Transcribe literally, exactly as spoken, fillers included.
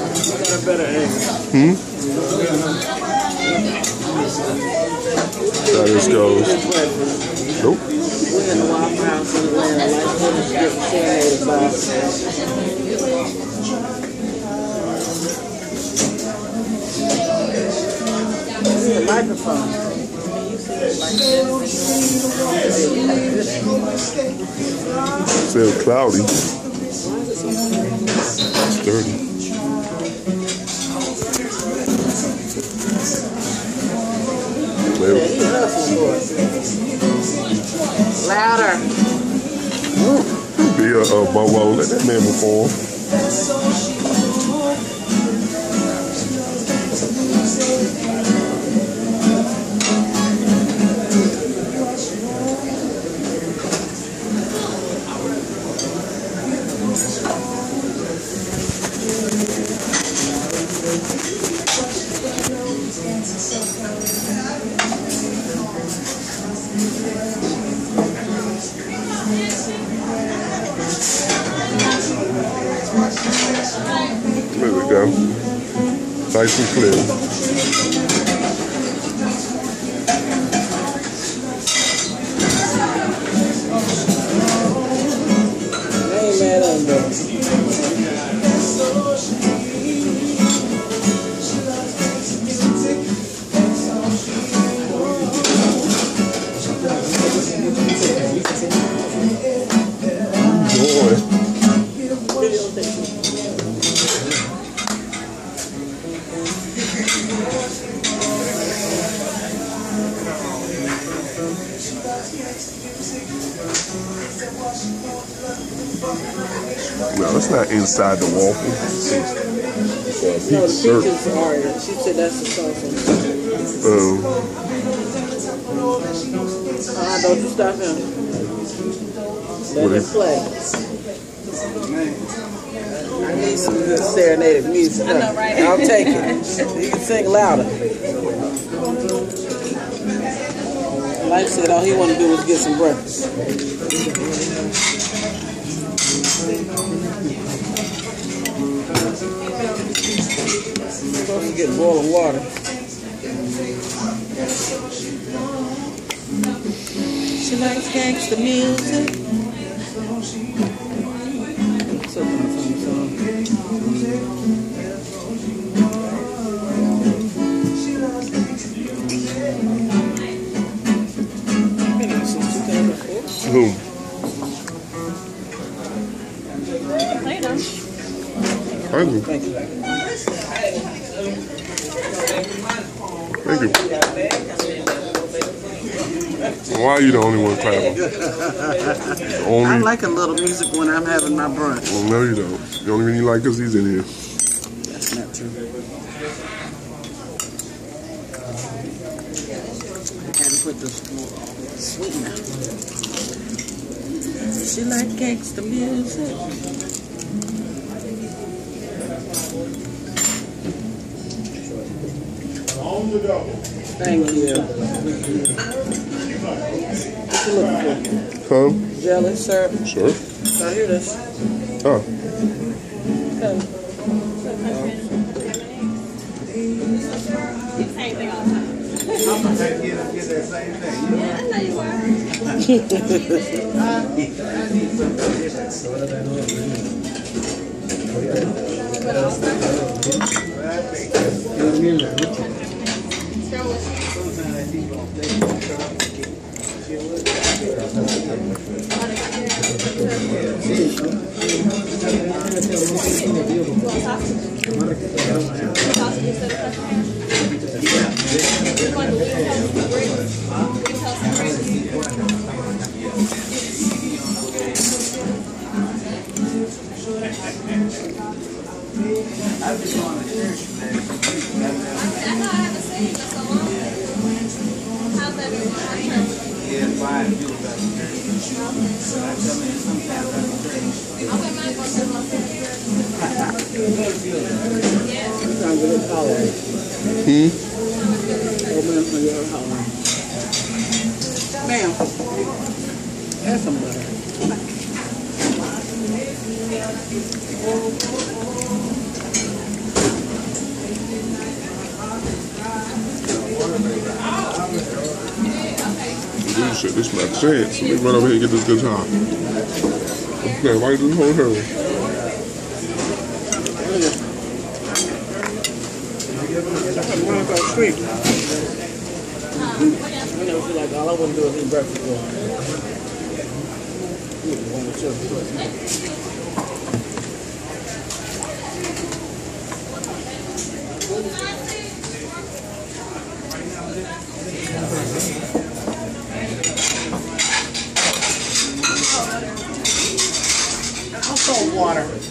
Hmm? How this goes. Nope. We're in the Waffle House in Atlanta. Like we're just getting serenaded by. This is the microphone. It's still cloudy. It's dirty. Louder. Be a, a bobo. Let that man perform. There we go. Nice and clear. No, it's not inside the waffle. It's a pizza. No, the pizza's hard. She said that's the sauce. Um. Uh, don't you stop him. Let him play. I need some good serenaded music. I know, right? I'll take it. You can sing louder. Like I said, all he wanted to do was get some breakfast. I'm supposed to get boiling water. She likes gangsta music. Who? Thank you. Thank you. Thank you. Why are you the only one clapping? Only... I like a little music when I'm having my brunch. Well, no, you don't. The only reason you like because he's in here. That's not true. I gotta put the sweetener. She like gangsta music. Thank you. What you looking for? Huh? Jelly, syrup? Sure. Oh, here it is. Oh. Okay. Same thing all the time. I'm going to get, get that same thing. Yeah, I know you are. Hmm? Ma'am, add some butter. shit, this makes sense. Let me run over here and get this guitar. Okay, why you just hold her? Run across the street. You know, she's like, all I want to do is eat breakfast for her. Also water.